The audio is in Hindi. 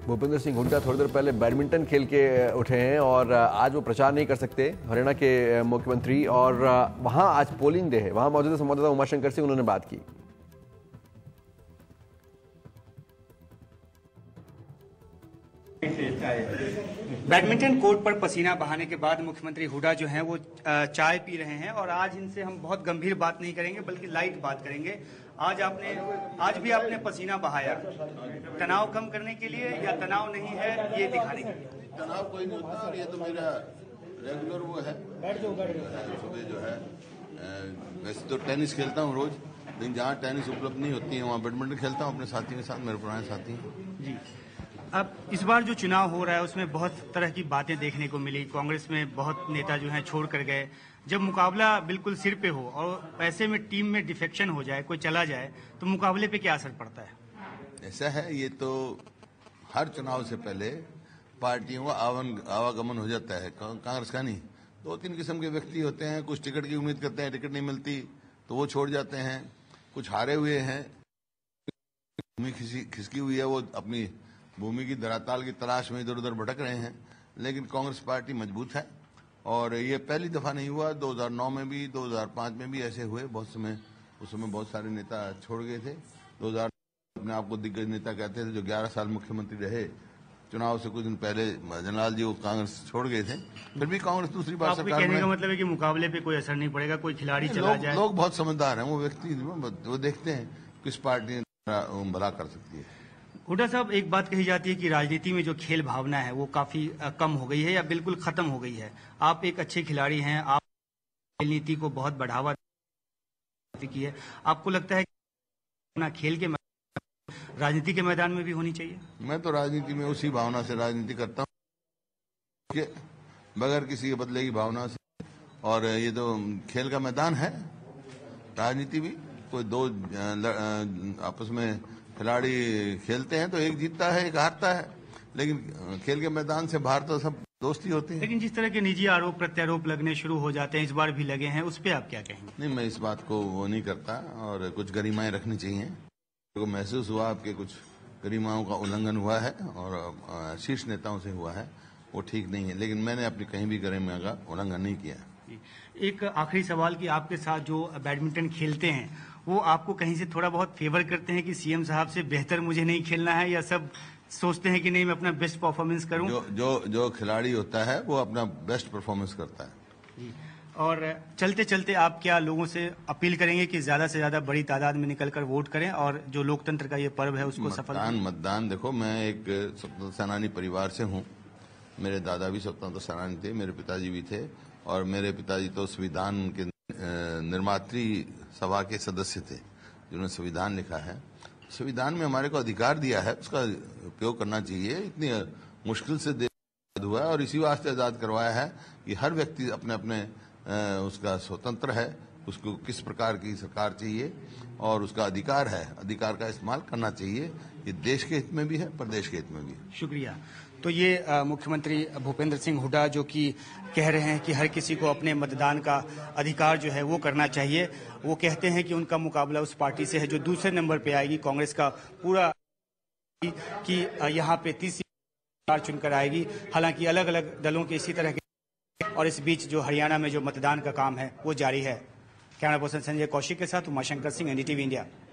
भूपेंद्र सिंह हुड्डा थोड़ी देर पहले बैडमिंटन खेल के उठे हैं और आज वो प्रचार नहीं कर सकते, हरियाणा के मुख्यमंत्री, और वहां आज पोलिंग डे है। वहां मौजूद संवाददाता उमाशंकर सिंह, उन्होंने बात की। बैडमिंटन कोर्ट पर पसीना बहाने के बाद मुख्यमंत्री हुड्डा जो हैं वो चाय पी रहे हैं और आज इनसे हम बहुत गंभीर बात नहीं करेंगे बल्कि लाइट बात करेंगे। आज भी आपने पसीना बहाया, तनाव कम करने के लिए या तनाव नहीं है ये दिखाने के लिए? तनाव कोई नहीं होता और ये तो मेरा रेगुलर वो है। सुबह जो है वैसे तो टेनिस खेलता हूँ रोज, लेकिन जहाँ टेनिस उपलब्ध नहीं होती है वहाँ बैडमिंटन खेलता हूँ अपने साथी के साथ, मेरे पुराने साथी हैं जी। अब इस बार जो चुनाव हो रहा है उसमें बहुत तरह की बातें देखने को मिली। कांग्रेस में बहुत नेता जो हैं छोड़ कर गए। जब मुकाबला बिल्कुल सिर पे हो और ऐसे में टीम में डिफेक्शन हो जाए, कोई चला जाए, तो मुकाबले पे क्या असर पड़ता है? ऐसा है, ये तो हर चुनाव से पहले पार्टियों का आवागमन हो जाता है। कांग्रेस का नहीं, 2-3 किस्म के व्यक्ति होते हैं। कुछ टिकट की उम्मीद करते हैं, टिकट नहीं मिलती तो वो छोड़ जाते हैं। कुछ हारे हुए हैं, भूमि खिसकी हुई है, वो अपनी भूमि की धरातल की तलाश में इधर उधर भटक रहे हैं। लेकिन कांग्रेस पार्टी मजबूत है और ये पहली दफा नहीं हुआ। 2009 में भी, 2005 में भी ऐसे हुए बहुत समय। उस समय बहुत सारे नेता छोड़ गए थे। 2000 अपने आप को दिग्गज नेता कहते थे, जो 11 साल मुख्यमंत्री रहे। चुनाव से कुछ दिन पहले जनलाल जी वो कांग्रेस छोड़ गए थे, फिर भी कांग्रेस दूसरी बार सरकार में। कहने का मतलब है कि मुकाबले पे कोई असर नहीं पड़ेगा, कोई खिलाड़ी चला जाए। लोग बहुत समझदार हैं, वो व्यक्ति वो देखते हैं किस पार्टी भला कर सकती है। हुड्डा साहब, एक बात कही जाती है कि राजनीति में जो खेल भावना है वो काफी कम हो गई है या बिल्कुल खत्म हो गई है। आप एक अच्छे खिलाड़ी हैं, आप खेल नीति को बहुत बढ़ावा की है। आपको लगता है कि अपना खेल के राजनीति के मैदान में भी होनी चाहिए? मैं तो राजनीति में उसी भावना से राजनीति करता हूँ कि बगैर किसी के बदले की भावना से। और ये तो खेल का मैदान है, राजनीति भी। कोई दो आपस में खिलाड़ी खेलते हैं तो एक जीतता है एक हारता है, लेकिन खेल के मैदान से बाहर तो सब दोस्ती होती है। लेकिन जिस तरह के निजी आरोप प्रत्यारोप लगने शुरू हो जाते हैं, इस बार भी लगे हैं, उस पर आप क्या कहेंगे? नहीं, मैं इस बात को वो नहीं करता और कुछ गरिमाएं रखनी चाहिए। तो महसूस हुआ आपके कुछ गरिमाओं का उल्लंघन हुआ है और शीर्ष नेताओं से हुआ है, वो ठीक नहीं है। लेकिन मैंने अपनी कहीं भी गरिमा का उल्लंघन नहीं किया। एक आखिरी सवाल कि आपके साथ जो बैडमिंटन खेलते हैं वो आपको कहीं से थोड़ा बहुत फेवर करते हैं कि सीएम साहब से बेहतर मुझे नहीं खेलना है, या सब सोचते हैं कि नहीं मैं अपना बेस्ट परफॉर्मेंस करूं? जो खिलाड़ी होता है वो अपना बेस्ट परफॉर्मेंस करता है जी। और चलते चलते आप क्या लोगों से अपील करेंगे कि ज्यादा से ज्यादा बड़ी तादाद में निकलकर वोट करें और जो लोकतंत्र का ये पर्व है उसको सफल? मतदान देखो, मैं एक स्वतंत्र सेनानी परिवार से हूँ। मेरे दादा भी स्वतंत्र सेनानी थे, मेरे पिताजी भी थे, और मेरे पिताजी तो संविधान के निर्मात्री सभा के सदस्य थे जिन्होंने संविधान लिखा है। संविधान में हमारे को अधिकार दिया है, उसका उपयोग करना चाहिए। इतनी मुश्किल से देश आजाद हुआ है और इसी वास्ते आजाद करवाया है कि हर व्यक्ति अपने अपने उसका स्वतंत्र है, उसको किस प्रकार की सरकार चाहिए और उसका अधिकार है, अधिकार का इस्तेमाल करना चाहिए। ये देश के हित में भी है, प्रदेश के हित में भी है। शुक्रिया। तो ये मुख्यमंत्री भूपेंद्र सिंह हुड्डा जो कि कह रहे हैं कि हर किसी को अपने मतदान का अधिकार जो है वो करना चाहिए। वो कहते हैं कि उनका मुकाबला उस पार्टी से है जो दूसरे नंबर पे आएगी, कांग्रेस का पूरा कि यहाँ पे तीसरी सरकार चुनकर आएगी। हालांकि अलग अलग दलों के इसी तरह के, और इस बीच जो हरियाणा में जो मतदान का काम है वो जारी है। कैमरा पर्सन संजय कौशिक के साथ उमाशंकर सिंह, एनडीटीवी इंडिया।